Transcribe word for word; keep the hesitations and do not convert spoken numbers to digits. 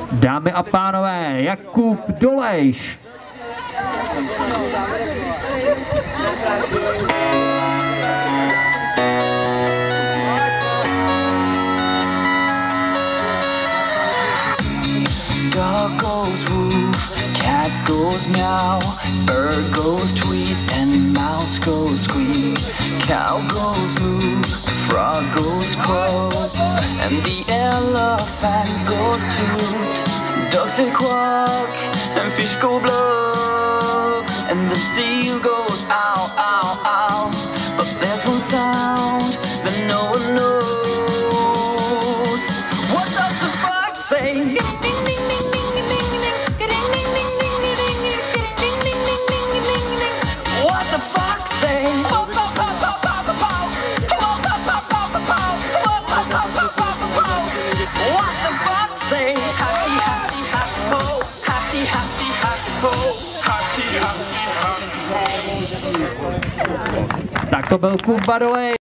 Dámy a pánové, Jakub Dolejš. Dog goes woof, cat goes meow, bird goes tweet, and mouse goes squeak. Cow goes moo, frog goes croak, and the elephant goes toot. Ducks say quack, and fish go blub, and the seal goes ow, ow, ow. But there's one sound that no one knows. What does the fox say? What the fox say? What the fox say? Happy, happy, happy ho, happy, happy, happy ho, happy, happy, happy ho. Tak to byl Kuba Dolejš.